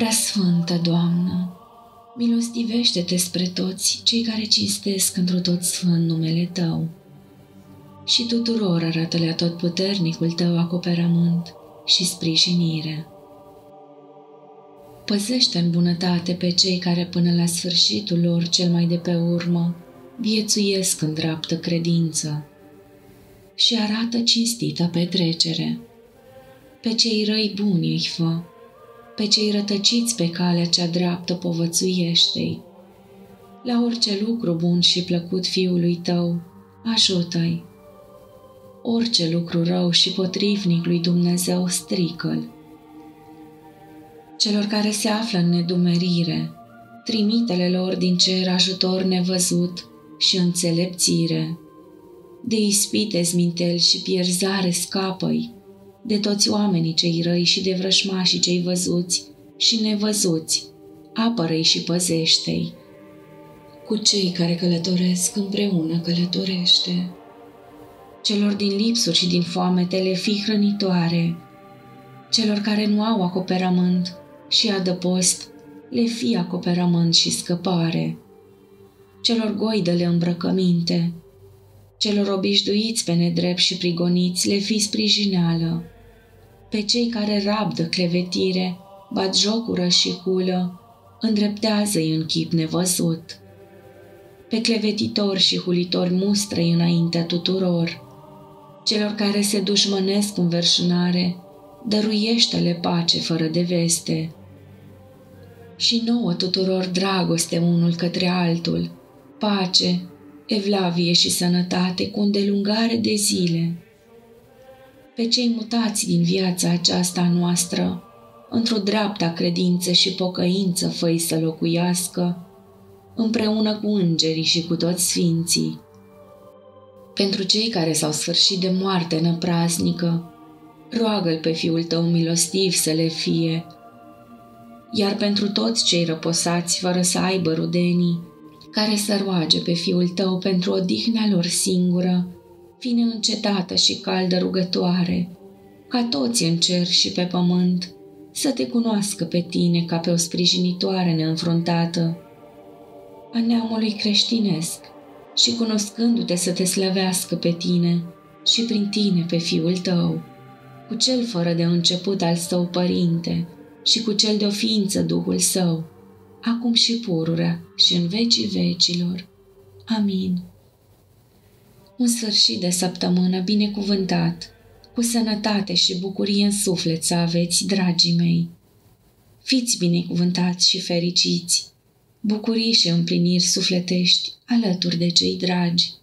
Preasfântă Doamnă, milostivește-te spre toți cei care cinstesc întru tot sfânt numele Tău și tuturor arată-le atotputernicul Tău acoperământ și sprijinire. Păzește în bunătate pe cei care până la sfârșitul lor cel mai de pe urmă viețuiesc în dreaptă credință și arată cinstită petrecere. Pe cei răi buni îi fă, pe cei rătăciți pe calea cea dreaptă povățuiește-i. La orice lucru bun și plăcut Fiului Tău, ajută-i. Orice lucru rău și potrivnic lui Dumnezeu strică-l. Celor care se află în nedumerire, trimite-le lor din cer ajutor nevăzut și înțelepțire. De ispite zmintel și pierzare scapă-i, de toți oamenii cei răi și de vrășmașii cei văzuți și nevăzuți, apără-i și păzește-i. Cu cei care călătoresc împreună călătorește. Celor din lipsuri și din foamete le fii hrănitoare. Celor care nu au acoperământ și adăpost le fii acoperământ și scăpare. Celor goi dă-le îmbrăcăminte. Celor obișnuiți pe nedrept și prigoniți le fii sprijineală. Pe cei care rabdă clevetire, batjocură și hulă, îndreptează-i în chip nevăzut. Pe clevetitori și hulitori mustră-i înaintea tuturor. Celor care se dușmănesc în verșunare, dăruiește-le pace fără de veste. Și nouă tuturor dragoste unul către altul, pace, evlavie și sănătate cu îndelungare de zile. Pe cei mutați din viața aceasta noastră, într-o dreapta credință și pocăință fă-i să locuiască, împreună cu îngerii și cu toți sfinții. Pentru cei care s-au sfârșit de moarte năpraznică, roagă-L pe Fiul Tău milostiv să le fie, iar pentru toți cei răposați fără să aibă rudenii, care să roage pe Fiul Tău pentru odihnea lor singură, fie încetată și caldă rugătoare, ca toți în cer și pe pământ să Te cunoască pe Tine ca pe o sprijinitoare neînfruntată a neamului creștinesc și cunoscându-Te să Te slăvească pe Tine și prin Tine pe Fiul Tău, cu Cel fără de început al Său Părinte și cu Cel de-o ființă Duhul Său, acum și pururea și în vecii vecilor. Amin. Un sfârșit de săptămână binecuvântat, cu sănătate și bucurie în suflet să aveți, dragii mei. Fiți binecuvântați și fericiți, bucurii și împliniri sufletești alături de cei dragi.